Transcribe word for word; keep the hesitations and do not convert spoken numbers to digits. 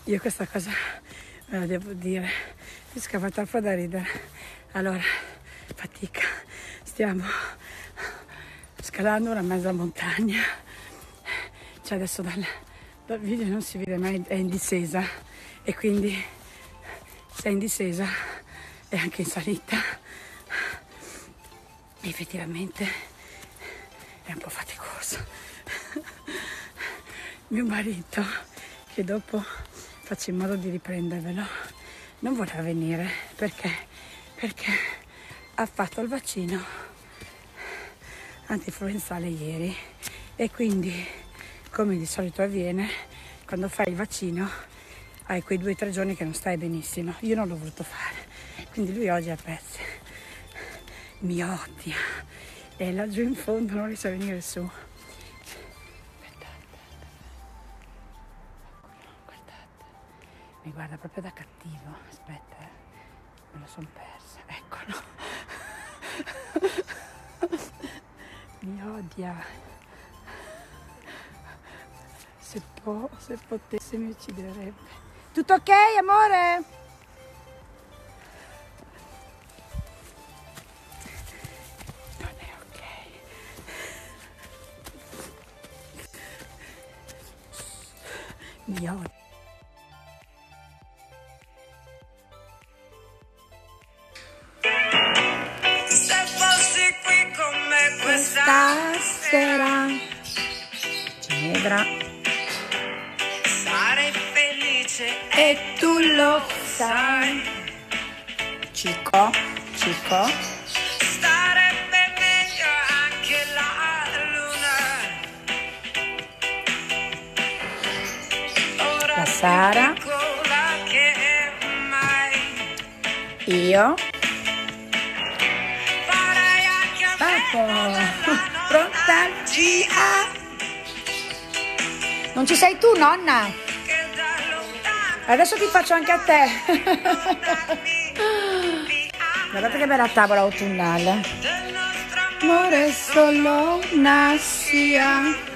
io questa cosa ve la devo dire, mi scappa troppo da ridere. Allora, fatica, stiamo scalando una mezza montagna, cioè adesso dal, dal video non si vede, ma è in discesa, e quindi se è in discesa è anche in salita. Effettivamente è un po' faticoso. Mio marito, che dopo faccio in modo di riprendervelo, non voleva venire perché perché ha fatto il vaccino antinfluenzale ieri, e quindi, come di solito avviene quando fai il vaccino, hai quei due o tre giorni che non stai benissimo. Io non l'ho voluto fare, quindi lui oggi è a pezzi, mi odia, e laggiù in fondo non riesce a venire su. Guardate, guardate, mi guarda proprio da cattivo. Aspetta, eh. Me lo son persa, eccolo. Mi odia. Se può, se potesse mi ucciderebbe. Tutto ok, amore? Non è ok. Mi odia. Questa sera vedrà, sarei felice e tu lo sai. Cico, Cico, starebbe meglio anche la luna. Ora la Sara, che mai io pronta al G A. Non ci sei tu, nonna? Adesso ti faccio anche a te. Guardate che bella tavola autunnale. Amore, solo una sia.